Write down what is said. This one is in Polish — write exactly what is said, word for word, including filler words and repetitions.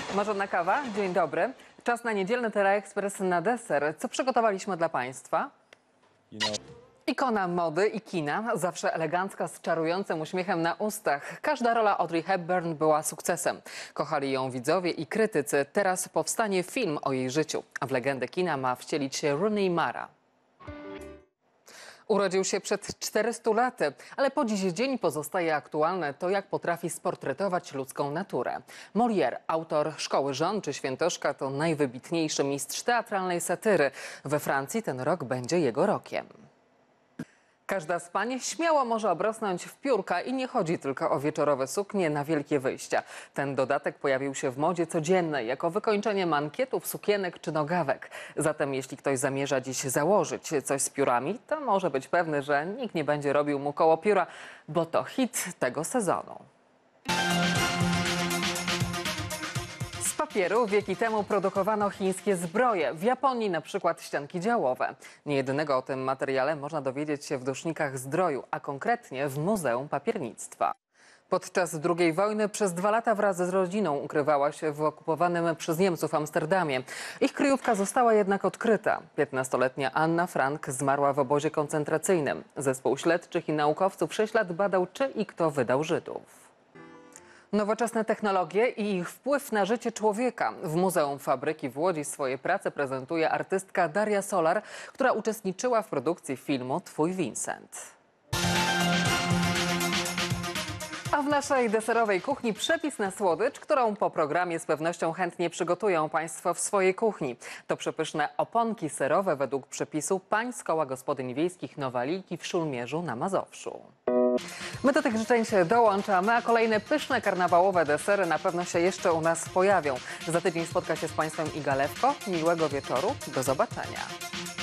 Marzena Kawa, dzień dobry. Czas na niedzielny Teleekspres na deser. Co przygotowaliśmy dla Państwa? Ikona mody i kina, zawsze elegancka, z czarującym uśmiechem na ustach. Każda rola Audrey Hepburn była sukcesem. Kochali ją widzowie i krytycy. Teraz powstanie film o jej życiu, a w legendę kina ma wcielić się Rooney Mara. Urodził się przed czterystu laty, ale po dziś dzień pozostaje aktualne to, jak potrafi sportretować ludzką naturę. Molière, autor Szkoły Żon czy Świętoszka, to najwybitniejszy mistrz teatralnej satyry. We Francji ten rok będzie jego rokiem. Każda z pań śmiało może obrosnąć w piórka i nie chodzi tylko o wieczorowe suknie na wielkie wyjścia. Ten dodatek pojawił się w modzie codziennej jako wykończenie mankietów, sukienek czy nogawek. Zatem jeśli ktoś zamierza dziś założyć coś z piórami, to może być pewny, że nikt nie będzie robił mu koło pióra, bo to hit tego sezonu. Z papieru wieki temu produkowano chińskie zbroje. W Japonii na przykład ścianki działowe. Niejedynego o tym materiale można dowiedzieć się w Dusznikach Zdroju, a konkretnie w Muzeum Papiernictwa. Podczas drugiej wojny przez dwa lata wraz z rodziną ukrywała się w okupowanym przez Niemców Amsterdamie. Ich kryjówka została jednak odkryta. piętnastoletnia Anna Frank zmarła w obozie koncentracyjnym. Zespół śledczych i naukowców sześć lat badał, czy i kto wydał Żydów. Nowoczesne technologie i ich wpływ na życie człowieka. W Muzeum Fabryki w Łodzi swoje prace prezentuje artystka Daria Solar, która uczestniczyła w produkcji filmu Twój Vincent. A w naszej deserowej kuchni przepis na słodycz, którą po programie z pewnością chętnie przygotują Państwo w swojej kuchni. To przepyszne oponki serowe według przepisu pań z Koła Gospodyń Wiejskich Nowaliki w Szulmierzu na Mazowszu. My do tych życzeń się dołączamy, a kolejne pyszne karnawałowe desery na pewno się jeszcze u nas pojawią. Za tydzień spotka się z Państwem Iga Lewko. Miłego wieczoru. Do zobaczenia.